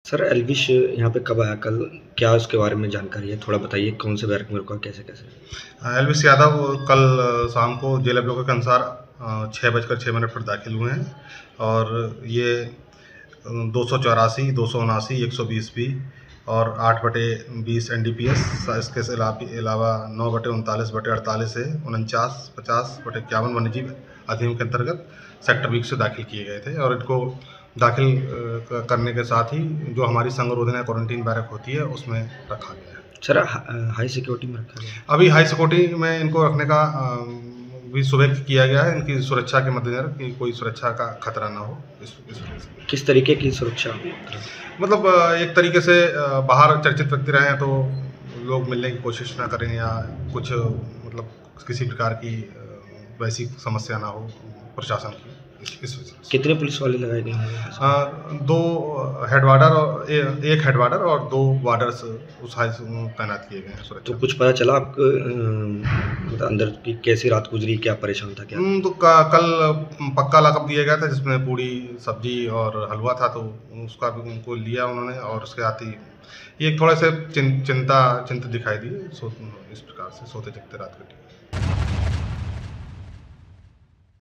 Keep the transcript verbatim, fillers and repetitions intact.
Sir Elvish यहाँ पे कब आया कल? क्या उसके बारे में जानकारी है? थोड़ा बताइए कौन से बैरक में रुका, कैसे-कैसे? एल्विश यादव कल शाम को जेल अवलोकन के अनुसार छः बजकर छः मिनट पर दाखिल हुए हैं और ये दो सौ चौरासी, दो सौ उनासी, एक सौ बीस बी और आठ बटे बीस एन डी पी एस, इसके अलावा नौ बटे उनतालीस बटे अड़तालीस है, उनचास पचास बटे इक्यावन वन्यजीव अधिनियम के अंतर्गत सेक्टर बीस से दाखिल किए गए थे और इनको दाखिल करने के साथ ही जो हमारी संगरोधना क्वारंटीन बैरक होती है उसमें रखा गया है। सर हाई सिक्योरिटी में रखा गया है? अभी हाई सिक्योरिटी में इनको रखने का भी सुबह किया गया है, इनकी सुरक्षा के मद्देनजर कि कोई सुरक्षा का खतरा ना हो। इस, इस किस तरीके की सुरक्षा? मतलब एक तरीके से बाहर चर्चित व्यक्ति रहे हैं तो लोग मिलने की कोशिश ना करें या कुछ मतलब किसी प्रकार की वैसी समस्या ना हो प्रशासन की, इस वजह से। कितने पुलिस वाले लगाए गए हैं? दो हेड वार्डर और ए, एक हेड वार्डर और दो वार्डर्स उस हाई तैनात किए गए हैं सुरक्षा। तो कुछ पता चला आपको मतलब अंदर की कैसी रात गुजरी, क्या परेशान था क्या? तो कल पक्का लकब दिया गया था जिसमें पूड़ी सब्जी और हलवा था, तो उसका भी उनको लिया उन्होंने और उसके आती ये थोड़े से चिंता चिंतित दिखाई दी, सो इस प्रकार से सोते जगते रात कटी।